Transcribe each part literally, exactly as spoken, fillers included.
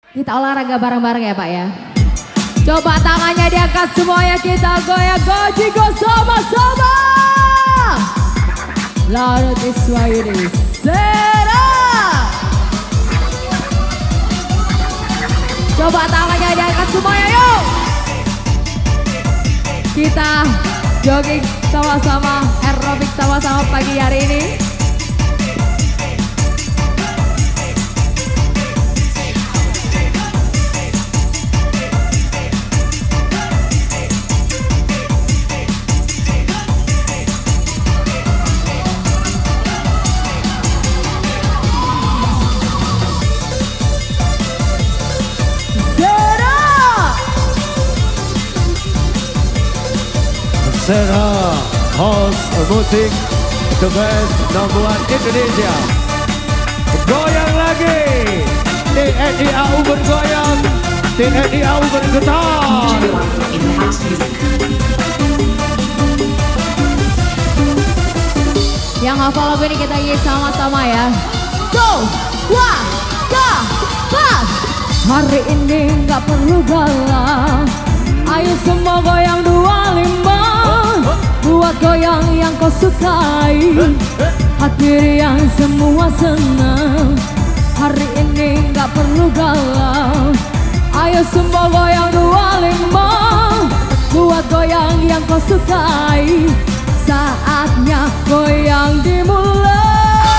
Kita olahraga bareng-bareng ya Pak ya. Coba tangannya diangkat semuanya, kita goyang gojigo sama-sama. Lalu diswayudi sera. Coba tangannya diangkat semuanya yuk. Kita jogging sama-sama, aerobik sama-sama pagi hari ini. Sera, host musik the best number one Indonesia. Goyang lagi, T N I A U bergoyang, T N I A U bergetar. Yang hafal lagu ini kita nyanyi sama-sama ya. Go, wah, ga, pas. Hari ini nggak perlu galau. Ayo semua goyang dua lima. Buat goyang yang kau sukai, hati yang semua senang. Hari ini gak perlu galau. Ayo semua goyang dua lima. Buat goyang yang kau sukai. Saatnya goyang dimulai.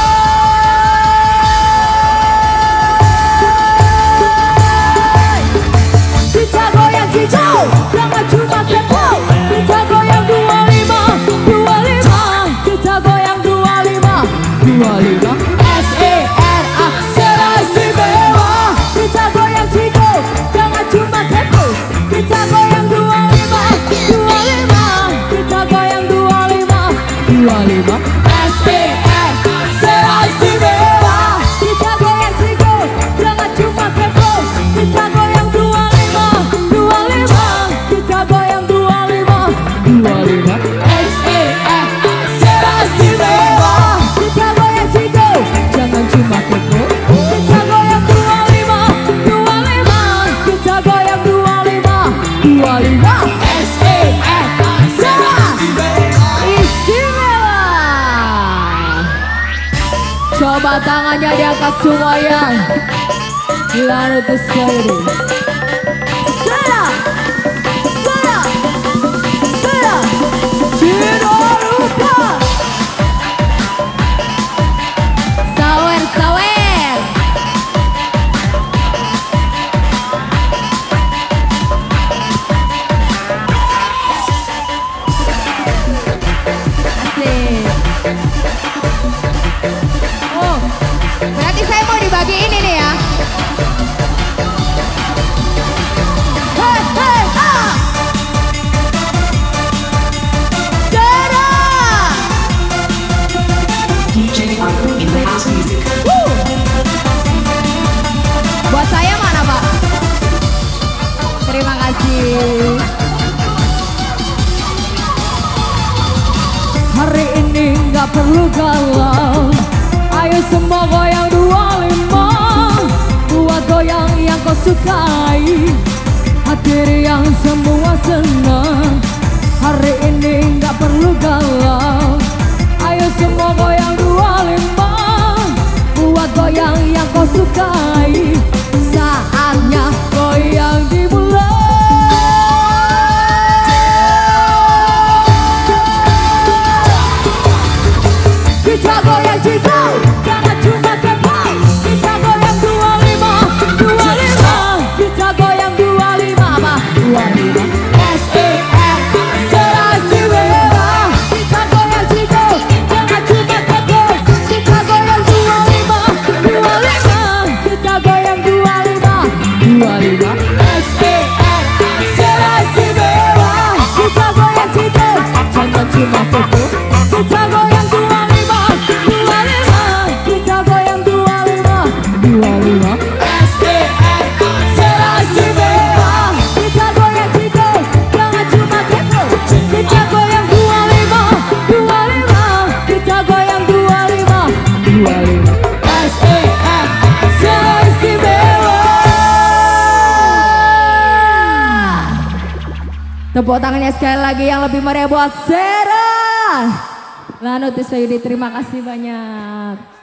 Kita goyang hijau, jangan cuma tempo. Kita goyang dua lima, dua lima. Kita goyang dua lima, dua lima. S E R A Sera Istimewa. Kita goyang hijau, jangan cuma tempo. Kita goyang dua lima, dua lima. Kita goyang dua lima, dua lima. S E R A Sera Istimewa. Kita goyang hijau, jangan cuma tempo. Kita goyang dua lima, dua lima. Kita goyang dua lima, dua lima. S E R A Sera Istimewa. Kita goyang hijau, jangan cuma kepo. Kita goyang dua lima, dua lima. Kita goyang dua lima, dua lima. S E R A Sera Istimewa. Coba tangannya diangkat semuanya. Lalu terus sekali. Sera, Sera, Sera. Jangan lupa. Sawer, sawer. Asik. Oh, berarti saya mau dibagi ini nih ya. Hey, hey, ah. Sera. D J Marco in the house music. Woo. Buat saya mana Pak? Terima kasih. Hari ini nggak perlu galau. Ayo semua goyang dua lima. Buat goyang yang kau sukai, hati yang semua senang. Hari ini nggak perlu galau. Ayo semua goyang dua lima. Buat goyang yang kau sukai. Saatnya goyang dimulai. Kita goyang hijau, jangan cuma tempo. Kita goyang dua lima, dua lima. Kita goyang dua lima, apa? Dua lima. S E R A Sera Istimewa. Kita goyang hijau, jangan cuma tempo. Kita goyang dua lima, dua lima. Kita goyang dua lima, Tepuk tangannya sekali lagi yang lebih meriah buat Sarah. Lanutis Sayudi, terima kasih banyak.